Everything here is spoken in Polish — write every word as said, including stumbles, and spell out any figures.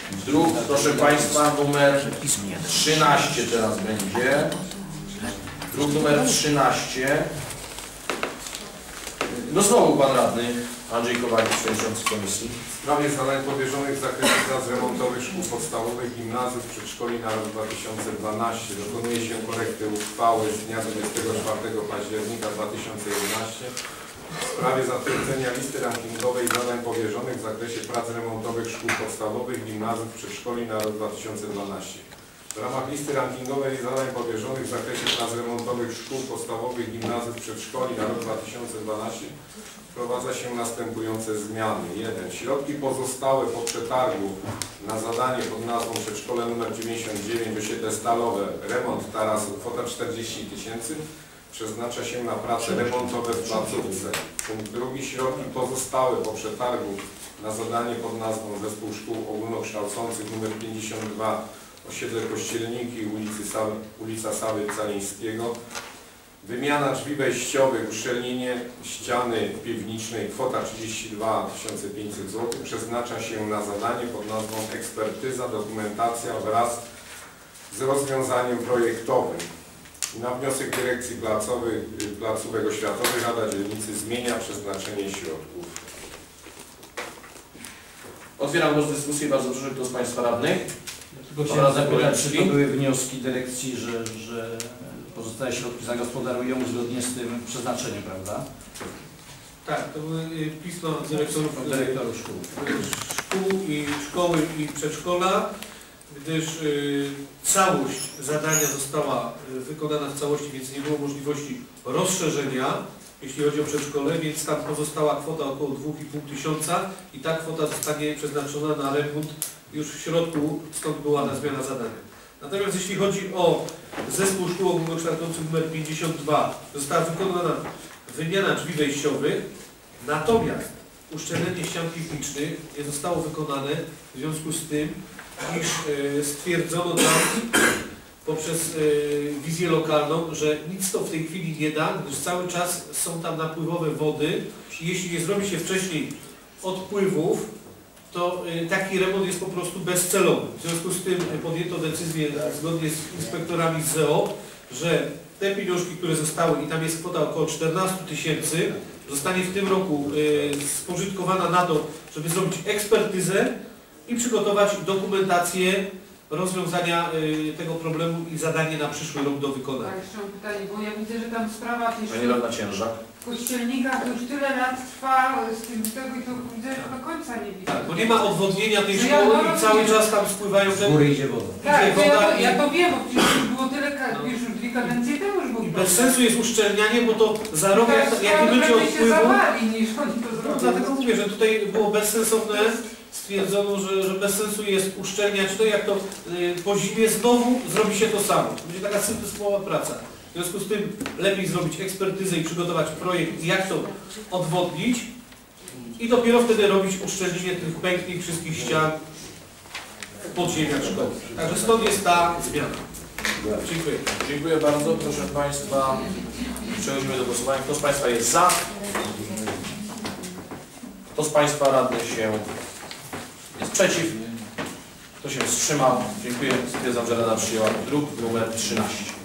Druk, proszę Państwa, numer trzynaście teraz będzie. Druk numer trzynaście. No znowu Pan Radny Andrzej Kowalik, przewodniczący komisji. W sprawie zadań powierzonych w zakresie prac remontowych szkół podstawowych, gimnazjów, przedszkoli na rok dwa tysiące dwunasty dokonuje się korekty uchwały z dnia dwudziestego czwartego października dwa tysiące jedenastego w sprawie zatwierdzenia listy rankingowej zadań powierzonych w zakresie prac remontowych szkół podstawowych, gimnazjów, przedszkoli na rok dwa tysiące dwunasty. W ramach listy rankingowej zadań powierzonych w zakresie prac remontowych szkół podstawowych, gimnazjów, przedszkoli na rok dwa tysiące dwunasty wprowadza się następujące zmiany. jeden. Środki pozostałe po przetargu na zadanie pod nazwą przedszkole nr dziewięćdziesiąt dziewięć Osiedle Stalowe, remont tarasu, kwota czterdzieści tysięcy, przeznacza się na prace remontowe w placówce. Punkt drugi. Środki pozostałe po przetargu na zadanie pod nazwą Zespół Szkół Ogólnokształcących nr pięćdziesiąt dwa Osiedle Kościelniki, ulicy Sawy, ulica Sawy Calińskiego. Wymiana drzwi wejściowych, uszczelnienie ściany piwniczej, kwota trzydzieści dwa tysiące pięćset złotych, przeznacza się na zadanie pod nazwą ekspertyza, dokumentacja wraz z rozwiązaniem projektowym. Na wniosek dyrekcji placowych, placówek oświatowych Rada Dzielnicy zmienia przeznaczenie środków. Otwieram głos dyskusji. Bardzo proszę, kto z Państwa radnych? Tylko chciałem zapytać, czy to były wnioski dyrekcji, że, że pozostałe środki zagospodarują zgodnie z tym przeznaczeniem, prawda? Tak, to były pisma dyrektorów, dyrektorów szkół. szkół i szkoły i przedszkola, gdyż y, całość zadania została wykonana w całości, więc nie było możliwości rozszerzenia, jeśli chodzi o przedszkole, więc tam pozostała kwota około dwa i pół tysiąca i ta kwota zostanie przeznaczona na remont już w środku, stąd była ta zmiana zadania. Natomiast jeśli chodzi o Zespół Szkół Ogólnokształcących nr pięćdziesiąt dwa, została wykonana wymiana drzwi wejściowych, natomiast uszczelnienie ścian piwniczych nie zostało wykonane w związku z tym, iż e, stwierdzono tam poprzez e, wizję lokalną, że nic to w tej chwili nie da, gdyż cały czas są tam napływowe wody i jeśli nie zrobi się wcześniej odpływów, to taki remont jest po prostu bezcelowy. W związku z tym podjęto decyzję zgodnie z inspektorami z Z E O, że te pieniążki, które zostały i tam jest kwota około czternastu tysięcy, zostanie w tym roku spożytkowana na to, żeby zrobić ekspertyzę i przygotować dokumentację rozwiązania tego problemu i zadanie na przyszły rok do wykonania. Tak, jeszcze mam pytanie, bo ja widzę, że tam sprawa też Pani Radna Ciężak. w Kościelnikach to już tyle lat trwa z tym tego i to widzę, że do końca nie widzę. Tak, bo nie ma odwodnienia tej No szkoły ja i cały czas tam spływają te... Z góry idzie woda. Tak, to woda ja, to, i- ja to wiem, bo przecież już było tyle, No. już dwie kadencje temu już było. I bez sensu jest uszczelnianie, bo to za rok, jak, jak nie będzie się odpływu... zawali, niż oni to No, zrobią. dlatego mówię, że tutaj było bezsensowne, stwierdzono, że, że bez sensu jest uszczelniać to, jak to y, po zimie znowu zrobi się to samo. Będzie taka systemowa praca. W związku z tym lepiej zrobić ekspertyzę i przygotować projekt, jak to odwodnić i dopiero wtedy robić uszczelnienie tych pęknięć wszystkich ścian w podziemiach szkoły. Także stąd jest ta zmiana. Dziękuję. Dziękuję bardzo. Proszę Państwa, przechodzimy do głosowania. Kto z Państwa jest za? Kto z Państwa radnych się jest przeciw? Kto się wstrzymał? Dziękuję. Stwierdzam, że Rada przyjęła druk numer trzynaście.